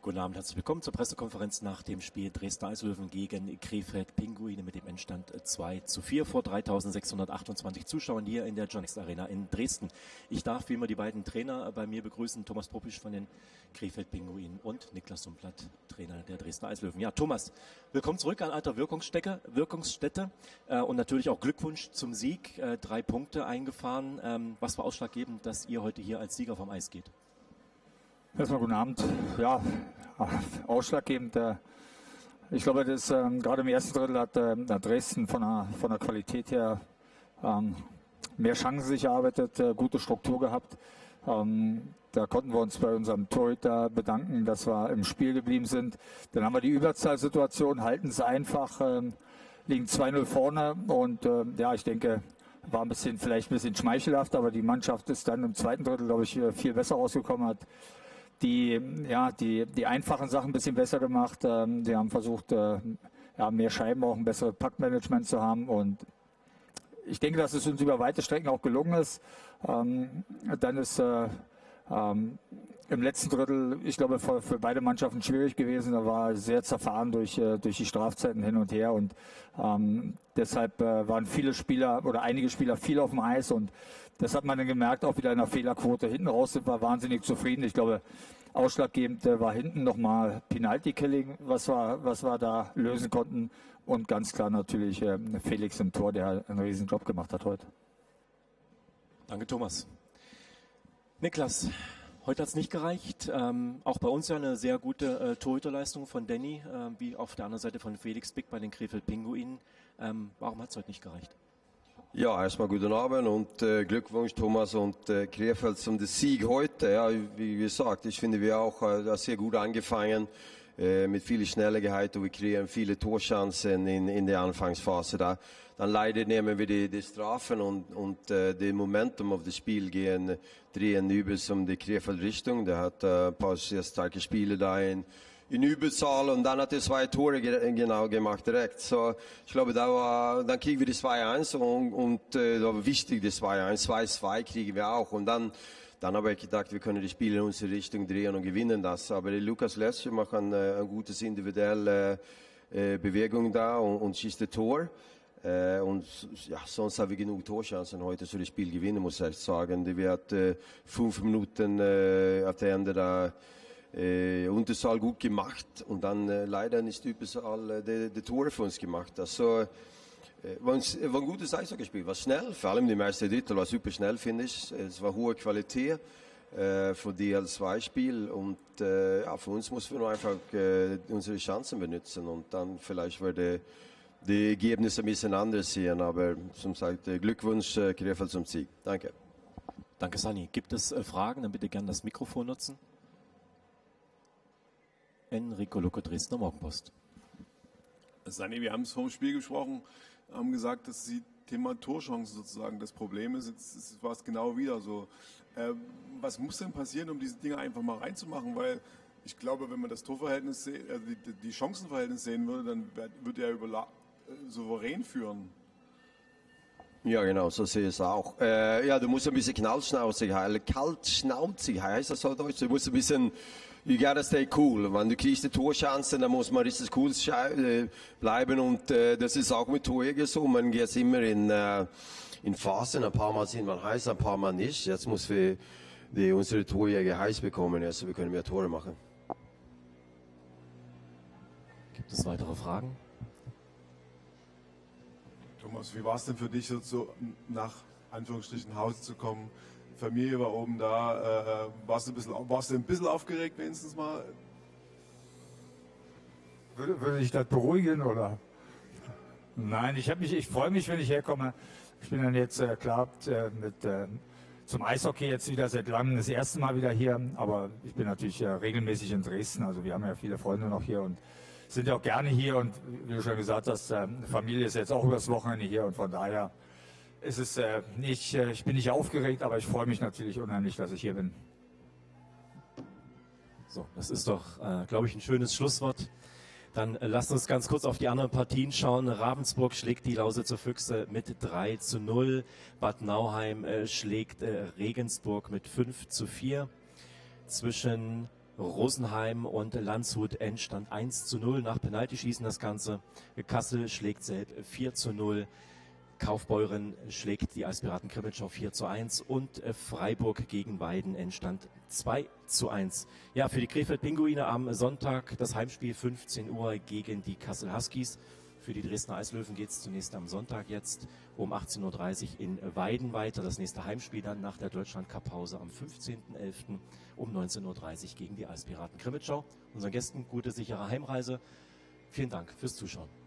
Guten Abend, herzlich willkommen zur Pressekonferenz nach dem Spiel Dresdner Eislöwen gegen Krefeld Pinguine mit dem Endstand 2:4 vor 3.628 Zuschauern hier in der Johnnex Arena in Dresden. Ich darf wie immer die beiden Trainer bei mir begrüßen, Thomas Popisch von den Krefeld Pinguinen und Niklas Sumplath, Trainer der Dresdner Eislöwen. Ja, Thomas, willkommen zurück an alter Wirkungsstätte und natürlich auch Glückwunsch zum Sieg. 3 Punkte eingefahren. Was war ausschlaggebend, dass ihr heute hier als Sieger vom Eis geht? Erstmal guten Abend. Ja, ausschlaggebend. Ich glaube, das gerade im ersten Drittel hat Dresden von der Qualität her mehr Chancen sich erarbeitet, gute Struktur gehabt. Da konnten wir uns bei unserem Torhüter bedanken, dass wir im Spiel geblieben sind. Dann haben wir die Überzahlsituation, halten es einfach, liegen 2:0 vorne und ja, ich denke, war vielleicht ein bisschen schmeichelhaft, aber die Mannschaft ist dann im zweiten Drittel, glaube ich, viel besser rausgekommen, hat die einfachen Sachen ein bisschen besser gemacht. Die haben versucht, mehr Scheiben, auch ein besseres Packmanagement zu haben. Und ich denke, dass es uns über weite Strecken auch gelungen ist. Dann ist im letzten Drittel, ich glaube, für beide Mannschaften schwierig gewesen. Da war sehr zerfahren durch die Strafzeiten hin und her. Und deshalb waren viele Spieler oder einige Spieler viel auf dem Eis. Und das hat man dann gemerkt, auch wieder in der Fehlerquote. Hinten raus sind wir wahnsinnig zufrieden. Ich glaube, ausschlaggebend war hinten nochmal Penalty-Killing, was wir da lösen konnten. Und ganz klar natürlich Felix im Tor, der einen riesen Job gemacht hat heute. Danke, Thomas. Niklas, heute hat es nicht gereicht. Auch bei uns ja eine sehr gute Torhüterleistung von Danny, wie auf der anderen Seite von Felix Big bei den Krefeld Pinguinen. Warum hat es heute nicht gereicht? Ja, erstmal guten Abend und Glückwunsch Thomas und Krefeld zum Sieg heute. Ja, wie gesagt, ich finde wir auch sehr gut angefangen mit viel Schnelligkeit und wir kreieren viele Torchancen in der Anfangsphase da. Dann leider nehmen wir die Strafen und das Momentum auf das Spiel drehen über zum die Krefeld-Richtung. Der hat ein paar sehr starke Spiele da in Überzahl und dann hat er 2 Tore genau gemacht direkt. So, ich glaube, dann kriegen wir die 2:1 und da war wichtig, das 2:1, 2:2 kriegen wir auch und dann habe ich gedacht, wir können die Spiele in unsere Richtung drehen und gewinnen das. Aber Lukas Lesche macht ein gutes individuelle Bewegung da und schießt das Tor. Und ja, sonst haben wir genug Torchancen heute zu das Spiel gewinnen, muss ich sagen. Die wird 5 Minuten auf der Ende da Unterzahl gut gemacht und dann leider nicht Überzahl die Tore für uns gemacht. Also war ein gutes Eishockeyspiel, war schnell, vor allem die meiste Drittel war super schnell, finde ich. Es war hohe Qualität für die DL2-Spiel und ja, für uns muss wir nur einfach unsere Chancen benutzen und dann vielleicht würde die Ergebnisse ein bisschen anders sehen, aber zum gesagt, Glückwunsch Krefeld zum Sieg. Danke. Danke, Sani. Gibt es Fragen? Dann bitte gerne das Mikrofon nutzen. Enrico Lucco, Dresdner Morgenpost. Sani, wir haben es vor dem Spiel gesprochen, haben gesagt, dass das Thema Torchancen sozusagen das Problem ist. Jetzt war es genau wieder so. Was muss denn passieren, um diese Dinge einfach mal reinzumachen? Weil ich glaube, wenn man das Torverhältnis, die Chancenverhältnis sehen würde, dann würde er souverän führen. Ja, genau, so sehe ich es auch. Ja, du musst ein bisschen kaltschnauzig heißt das so deutsch? Du musst ein bisschen, you gotta stay cool. Wenn du kriegst die Torchancen, dann muss man richtig cool bleiben und das ist auch mit Torjäger so. Man geht immer in Phasen, ein paar Mal sind man heiß, ein paar Mal nicht. Jetzt muss wir unsere Torjäger heiß bekommen, also wir können mehr Tore machen. Gibt es weitere Fragen? Thomas, wie war es denn für dich, so nach Anführungsstrichen Hause zu kommen? Familie war oben da. Warst du ein bisschen aufgeregt wenigstens mal? Würde ich das beruhigen oder? Nein, ich freue mich, wenn ich herkomme. Ich bin dann jetzt zum Eishockey jetzt wieder seit langem das erste Mal wieder hier, aber ich bin natürlich regelmäßig in Dresden. Also wir haben ja viele Freunde noch hier und sind ja auch gerne hier und wie du schon gesagt hast, Familie ist jetzt auch übers Wochenende hier und von daher ist es ich bin nicht aufgeregt, aber ich freue mich natürlich unheimlich, dass ich hier bin. So, das ist doch, glaube ich, ein schönes Schlusswort. Dann lasst uns ganz kurz auf die anderen Partien schauen. Ravensburg schlägt die Lausitzer Füchse mit 3:0. Bad Nauheim schlägt Regensburg mit 5:4. Zwischen Rosenheim und Landshut Endstand 1:0 nach Penaltyschießen das Ganze. Kassel schlägt Selb 4:0. Kaufbeuren schlägt die Eispiraten Krimitschau 4:1 und Freiburg gegen Weiden Endstand 2:1. Ja, für die Krefeld-Pinguine am Sonntag das Heimspiel 15 Uhr gegen die Kassel Huskies. Für die Dresdner Eislöwen geht es zunächst am Sonntag jetzt um 18:30 Uhr in Weiden weiter. Das nächste Heimspiel dann nach der Deutschland-Cup-Pause am 15.11. um 19:30 Uhr gegen die Eispiraten Krimitschau. Unseren Gästen gute, sichere Heimreise. Vielen Dank fürs Zuschauen.